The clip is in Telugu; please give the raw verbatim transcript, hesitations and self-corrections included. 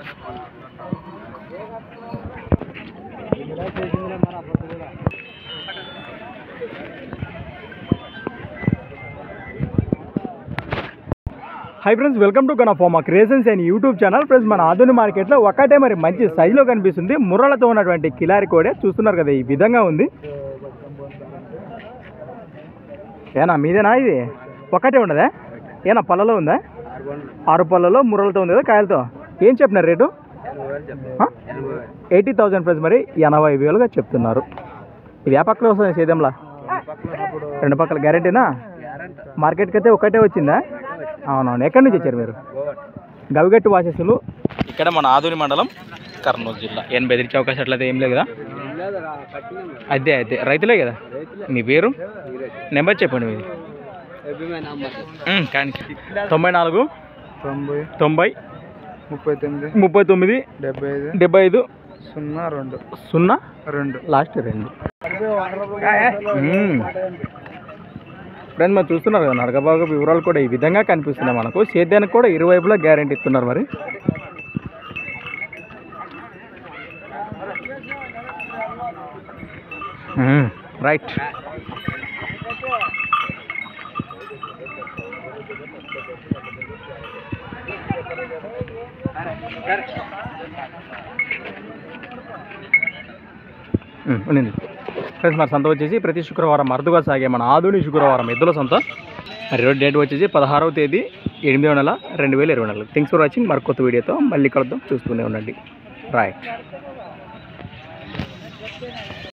High friends, welcome to Ganapharma creations and YouTube channel. Friends, మన ఆధునిక మార్కెట్లో ఒకటే మరి మంచి సైజులో కనిపిస్తుంది. ముర్రలతో ఉన్నటువంటి కిలారి కోడే చూస్తున్నారు కదా, ఈ విధంగా ఉంది. ఏనా మీదేనా ఇది? ఒకటే ఉండదా? ఏనా పళ్ళలో ఉందా? ఆరు పళ్ళలో ముర్రలతో ఉంది కదా, కాయలతో. ఏం చెప్పినారు రేటు? ఎయిటీ థౌజండ్ ఫ్రెండ్స్, మరి ఎనభై వేలుగా చెప్తున్నారు. ఇది ఏ పక్కలో వస్తుంది సేద్యంలా? రెండు పక్కల గ్యారెంటీనా? మార్కెట్కి అయితే ఒకటే వచ్చిందా? అవునవును. ఎక్కడి నుంచి వచ్చారు మీరు? గవిగట్టు వాసస్సులు. ఇక్కడ మన ఆధుని మండలం, కర్నూలు జిల్లా. ఏం బెదిరించే అవకాశం అట్లయితే ఏం లేదు కదా? అదే అయితే రైతులే కదా. మీ పేరు, నెంబర్ చెప్పండి మీది. కానీ తొంభై నాలుగు తొంభై తొంభై ముప్పై తొమ్మిది ముప్పై తొమ్మిది డెబ్బై ఐదు డెబ్బై ఐదు సున్నా రెండు సున్నా రెండు లాస్ట్ రెండు. ఫ్రెండ్స్, మనం చూస్తున్నారు కదా, నడకబాగు వివరాలు కూడా ఈ విధంగా కనిపిస్తున్నాయి మనకు. సేద్యానికి కూడా ఇరువైపులా గ్యారెంటీ ఇస్తున్నారు. మరి రైట్. ఉండింది ఫ్రెండ్స్. మరి సంత వచ్చేసి ప్రతి శుక్రవారం అరుదుగా సాగే మన ఆధునిక శుక్రవారం ఎద్దుల సంత. మరి రోజు డేట్ వచ్చేసి పదహారవ తేదీ ఎనిమిదవ నెల రెండు వేల ఇరవై నాలుగు. Thanks for watching. మరి కొత్త వీడియోతో మళ్ళీ కలుద్దాం. చూస్తూనే ఉండండి. రైట్.